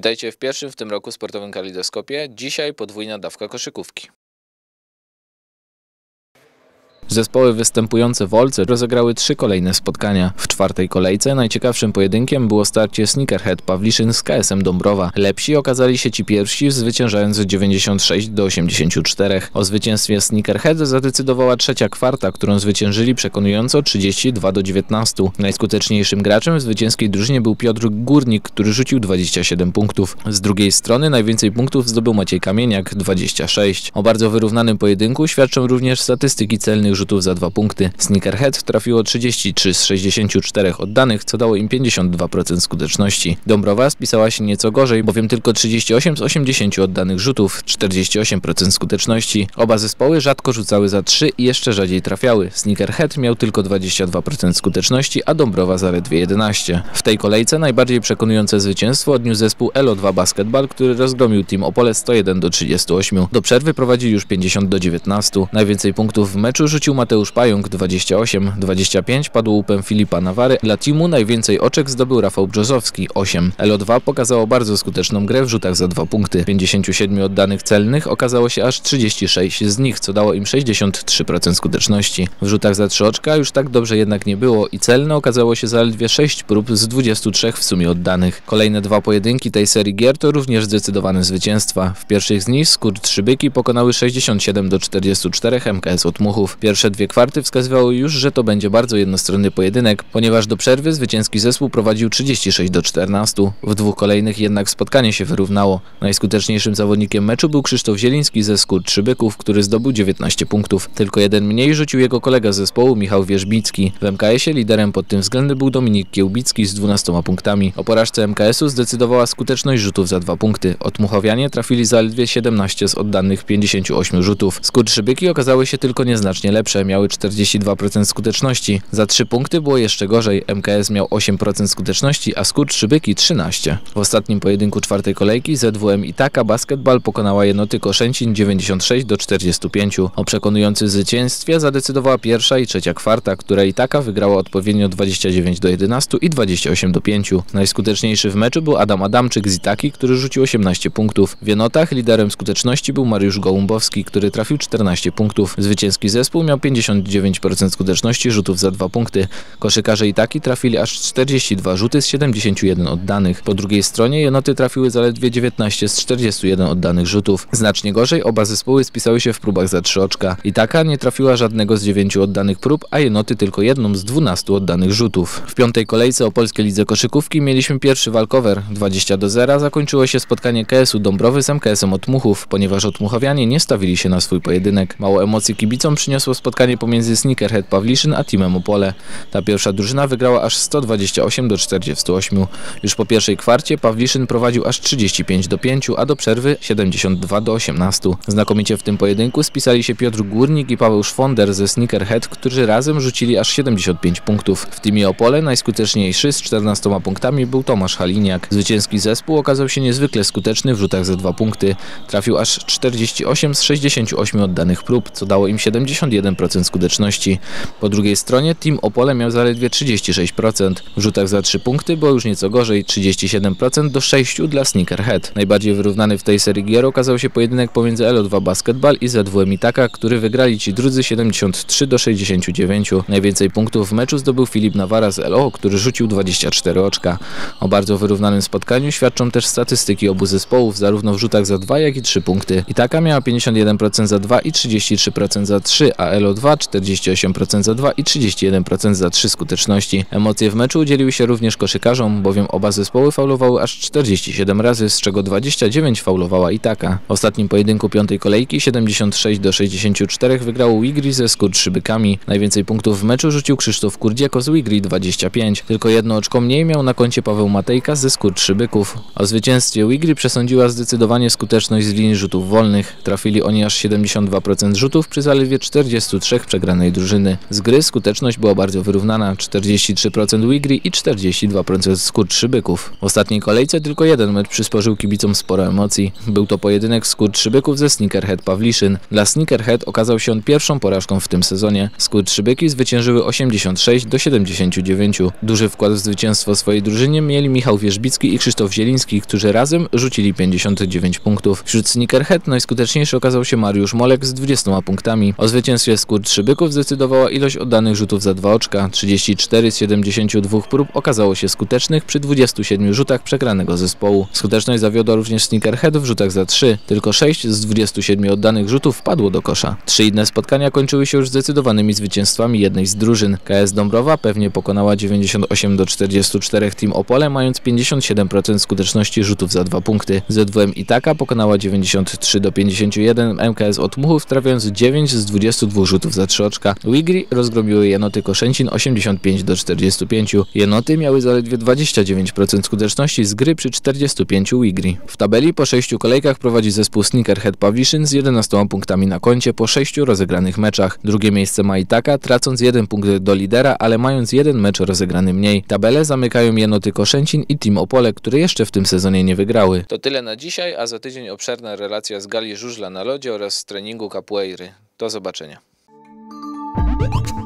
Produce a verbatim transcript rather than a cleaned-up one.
Witajcie w pierwszym w tym roku sportowym kalejdoskopie. Dzisiaj podwójna dawka koszykówki. Zespoły występujące w Olce rozegrały trzy kolejne spotkania. W czwartej kolejce najciekawszym pojedynkiem było starcie Snickerhead Pawliszyn z K S em Dąbrowa. Lepsi okazali się ci pierwsi, zwyciężając dziewięćdziesiąt sześć do osiemdziesięciu czterech. O zwycięstwie Snickerhead zadecydowała trzecia kwarta, którą zwyciężyli przekonująco trzydzieści dwa do dziewiętnastu. Najskuteczniejszym graczem w zwycięskiej drużynie był Piotr Górnik, który rzucił dwadzieścia siedem punktów. Z drugiej strony najwięcej punktów zdobył Maciej Kamieniak, dwadzieścia sześć. O bardzo wyrównanym pojedynku świadczą również statystyki celnych rzutów za dwa punkty. Snickerhead trafiło trzydzieści trzy z sześćdziesięciu czterech oddanych, co dało im pięćdziesiąt dwa procent skuteczności. Dąbrowa spisała się nieco gorzej, bowiem tylko trzydzieści osiem z osiemdziesięciu oddanych rzutów, czterdzieści osiem procent skuteczności. Oba zespoły rzadko rzucały za trzy i jeszcze rzadziej trafiały. Snickerhead miał tylko dwadzieścia dwa procent skuteczności, a Dąbrowa zaledwie jedenaście procent. W tej kolejce najbardziej przekonujące zwycięstwo odniósł zespół L O dwa Basketball, który rozgromił Team Opole sto jeden do trzydziestu ośmiu. Do przerwy prowadzili już pięćdziesiąt do dziewiętnastu. Najwięcej punktów w meczu rzucił Mateusz Pająk, dwadzieścia osiem, dwadzieścia pięć padło łupem Filipa Nawary. Dla teamu najwięcej oczek zdobył Rafał Brzozowski, osiem. L O dwa pokazało bardzo skuteczną grę w rzutach za dwa punkty. pięćdziesięciu siedmiu oddanych celnych okazało się aż trzydzieści sześć z nich, co dało im sześćdziesiąt trzy procent skuteczności. W rzutach za trzy oczka już tak dobrze jednak nie było i celne okazało się zaledwie sześć prób z dwudziestu trzech w sumie oddanych. Kolejne dwa pojedynki tej serii gier to również zdecydowane zwycięstwa. W pierwszych z nich Skurcz Szybyki pokonały sześćdziesiąt siedem do czterdziestu czterech M K S Otmuchów. Pierwsze dwie kwarty wskazywały już, że to będzie bardzo jednostronny pojedynek, ponieważ do przerwy zwycięski zespół prowadził trzydzieści sześć do czternastu. W dwóch kolejnych jednak spotkanie się wyrównało. Najskuteczniejszym zawodnikiem meczu był Krzysztof Zieliński ze Skurcz Szybyków, który zdobył dziewiętnaście punktów. Tylko jeden mniej rzucił jego kolega z zespołu Michał Wierzbicki. W M K S ie liderem pod tym względem był Dominik Kiełbicki z dwunastoma punktami. O porażce M K S u zdecydowała skuteczność rzutów za dwa punkty. Otmuchowianie trafili zaledwie siedemnaście z oddanych pięćdziesięciu ośmiu rzutów. Skurcz Szybyki okazały się tylko nieznacznie lepsze, miały czterdzieści dwa procent skuteczności. Za trzy punkty było jeszcze gorzej. M K S miał osiem procent skuteczności, a Skurcz Szybyki trzynaście procent. W ostatnim pojedynku czwartej kolejki Z W M Itaka Basketball pokonała jednoty Koszęcin dziewięćdziesiąt sześć do czterdziestu pięciu. O przekonującym zwycięstwie zadecydowała pierwsza i trzecia kwarta, która Itaka wygrała odpowiednio dwadzieścia dziewięć do jedenastu i dwadzieścia osiem do pięciu. Najskuteczniejszy w meczu był Adam Adamczyk z Itaki, który rzucił osiemnaście punktów. W Jenotach liderem skuteczności był Mariusz Gołumbowski, który trafił czternaście punktów. Zwycięski zespół miał pięćdziesiąt dziewięć procent skuteczności rzutów za dwa punkty. Koszykarze Itaki trafili aż czterdzieści dwa rzuty z siedemdziesięciu jeden oddanych. Po drugiej stronie Jenoty trafiły zaledwie dziewiętnaście z czterdziestu jeden oddanych rzutów. Znacznie gorzej oba zespoły spisały się w próbach za trzy oczka. Itaka nie trafiła żadnego z dziewięciu oddanych prób, a Jenoty tylko jedną z dwunastu oddanych rzutów. W piątej kolejce o Polskiej Lidze Koszykówki mieliśmy pierwszy walkover. dwadzieścia do zera zakończyło się spotkanie K S u Dąbrowy z M K S em Otmuchów, ponieważ Otmuchowianie nie stawili się na swój pojedynek. Mało emocji kibicom przyniosło spotkanie pomiędzy Snickerhead Pawliszyn a Teamem Opole. Ta pierwsza drużyna wygrała aż sto dwadzieścia osiem do czterdziestu ośmiu. Już po pierwszej kwarcie Pawliszyn prowadził aż trzydzieści pięć do pięciu, a do przerwy siedemdziesiąt dwa do osiemnastu. Znakomicie w tym pojedynku spisali się Piotr Górnik i Paweł Szwonder ze Snickerhead, którzy razem rzucili aż siedemdziesiąt pięć punktów. W Teamie Opole najskuteczniejszy z czternastoma punktami był Tomasz Haliniak. Zwycięski zespół okazał się niezwykle skuteczny w rzutach za dwa punkty. Trafił aż czterdzieści osiem z sześćdziesięciu ośmiu oddanych prób, co dało im siedemdziesiąt jeden procent skuteczności. Po drugiej stronie Team Opole miał zaledwie trzydzieści sześć procent. W rzutach za trzy punkty było już nieco gorzej, trzydzieści siedem procent do sześciu dla Snickerhead. Najbardziej wyrównany w tej serii gier okazał się pojedynek pomiędzy L O dwa Basketball i Z W M Itaka, który wygrali ci drudzy siedemdziesiąt trzy do sześćdziesięciu dziewięciu. Najwięcej punktów w meczu zdobył Filip Nawara z L O, który rzucił dwadzieścia cztery oczka. O bardzo wyrównanym spotkaniu świadczą też statystyki obu zespołów, zarówno w rzutach za dwa, jak i trzy punkty. Itaka miała pięćdziesiąt jeden procent za dwa i trzydzieści trzy procent za trzy, a L O dwa czterdzieści osiem procent za dwa i trzydzieści jeden procent za trzy skuteczności. Emocje w meczu udzieliły się również koszykarzom, bowiem oba zespoły faulowały aż czterdzieści siedem razy, z czego dwadzieścia dziewięć faulowała Itaka. W ostatnim pojedynku piątej kolejki siedemdziesiąt sześć do sześćdziesięciu czterech wygrał Wigry ze Skurcz Szybykami. Najwięcej punktów w meczu rzucił Krzysztof Kurdzieko z Wigry dwadzieścia pięć. Tylko jedno oczko mniej miał na koncie Paweł Matejka ze Skurcz Szybyków. O zwycięstwie Wigry przesądziła zdecydowanie skuteczność z linii rzutów wolnych. Trafili oni aż siedemdziesiąt dwa procent rzutów przy zaledwie czterdziestu trzydziestu trzech przegranej drużyny. Z gry skuteczność była bardzo wyrównana, czterdzieści trzy procent Wigry i czterdzieści dwa procent Skurczybyków. W ostatniej kolejce tylko jeden mecz przysporzył kibicom sporo emocji. Był to pojedynek Skurczybyków ze Snickerhead Pawliszyn. Dla Snickerhead okazał się on pierwszą porażką w tym sezonie. Skurczybyki zwyciężyły osiemdziesiąt sześć do siedemdziesięciu dziewięciu. Duży wkład w zwycięstwo swojej drużynie mieli Michał Wierzbicki i Krzysztof Zieliński, którzy razem rzucili pięćdziesiąt dziewięć punktów. Wśród Snickerhead najskuteczniejszy okazał się Mariusz Molek z dwudziestoma punktami. O zwycięstwie Skurczybyków zdecydowała ilość oddanych rzutów za dwa oczka. trzydzieści cztery z siedemdziesięciu dwóch prób okazało się skutecznych przy dwudziestu siedmiu rzutach przegranego zespołu. Skuteczność zawiodła również Snickerhead w rzutach za trzy. Tylko sześć z dwudziestu siedmiu oddanych rzutów wpadło do kosza. Trzy inne spotkania kończyły się już zdecydowanymi zwycięstwami jednej z drużyn. K S Dąbrowa pewnie pokonała dziewięćdziesiąt osiem do czterdziestu czterech Team Opole, mając pięćdziesiąt siedem procent skuteczności rzutów za dwa punkty. Z W M Itaka pokonała dziewięćdziesiąt trzy do pięćdziesięciu jeden M K S Otmuchów, trafiając dziewięć z dwudziestu dwóch rzutów za trzy oczka. Wigry rozgromiły Jenoty Koszęcin osiemdziesiąt pięć do czterdziestu pięciu. Jenoty miały zaledwie dwadzieścia dziewięć procent skuteczności z gry przy czterdziestu pięciu Wigry. W tabeli po sześciu kolejkach prowadzi zespół Snickerhead Pawliszyn z jedenastoma punktami na koncie po sześciu rozegranych meczach. Drugie miejsce ma Itaka, tracąc jeden punkt do lidera, ale mając jeden mecz rozegrany mniej. Tabelę zamykają Jenoty Koszęcin i Team Opole, które jeszcze w tym sezonie nie wygrały. To tyle na dzisiaj, a za tydzień obszerna relacja z gali żużla na lodzie oraz z treningu capoeiry. Do zobaczenia.